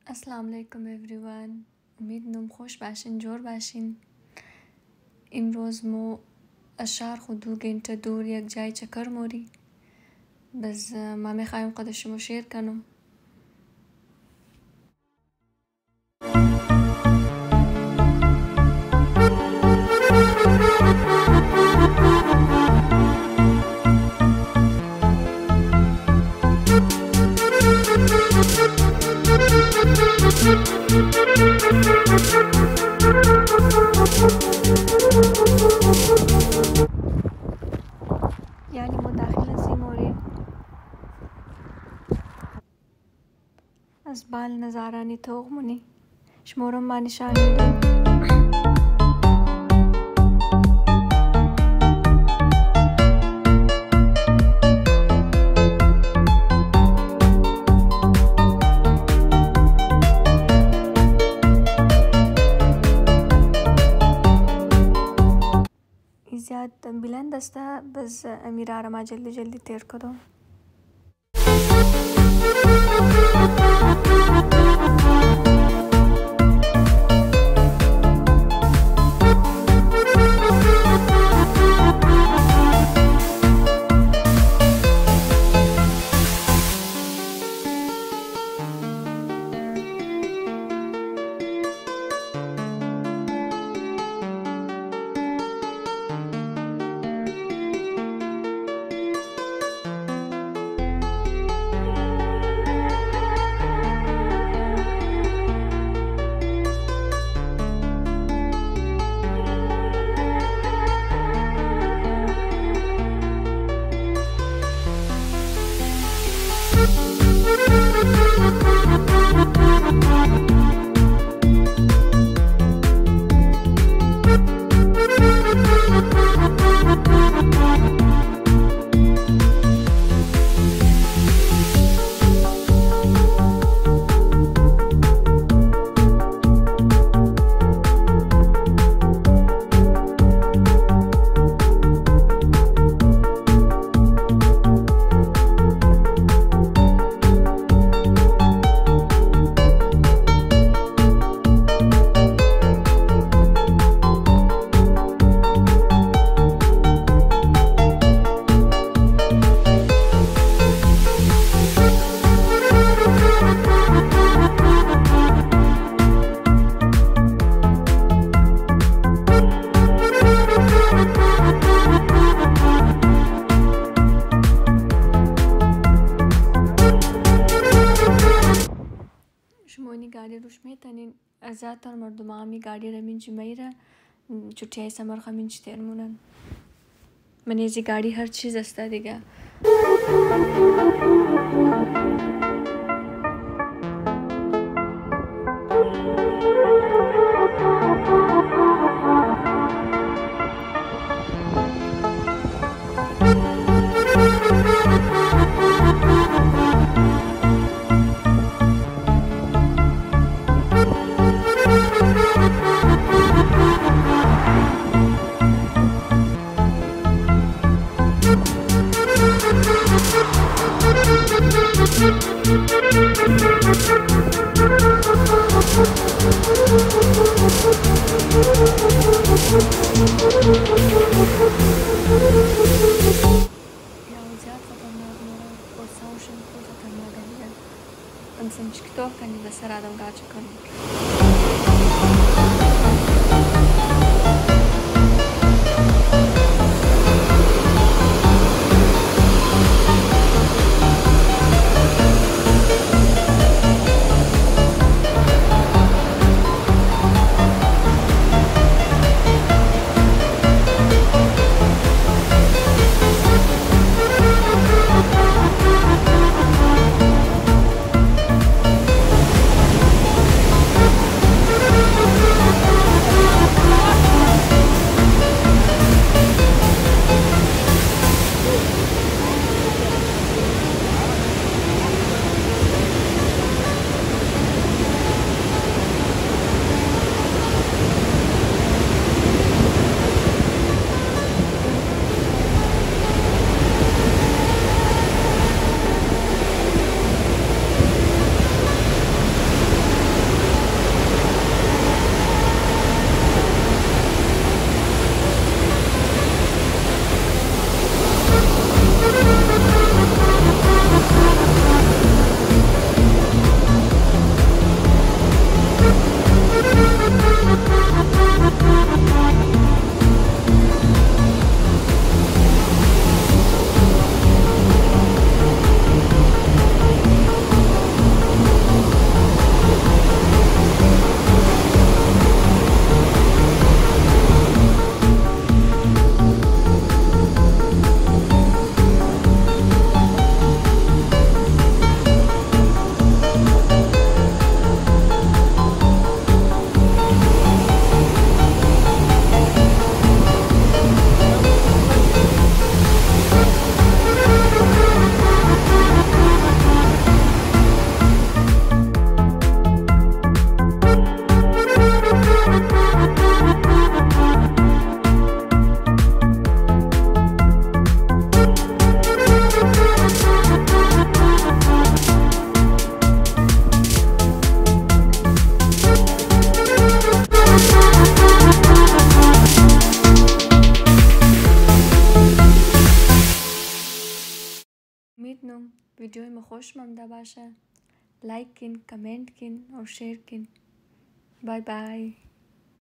السلام علیکم everyone. امیدوارم خوش باشین، جور باشین. امروز ما از شهر خود 2 گنته دور یک جای چکر موری. بس ما میخوایم قد شما شیر کنم. یعنی ما داخل سیموری از بال نظارانی توغمونی شمارم ما نشان میدم. زیاد بلند است بس میرا را ما جلدی تیر کردم. گاڑی روش میتونین زیادتر مردم همی گاڑی را منجی میره چوتی های سمر خوا منجی تیر مونن. من ایزی گاڑی هر چیز است دیگه. Кто канида сарадам гача каник. امید نم ویدیوی ما خوش مانده باشه. لایک کن، کامنت کن و شیر کن. بای بای.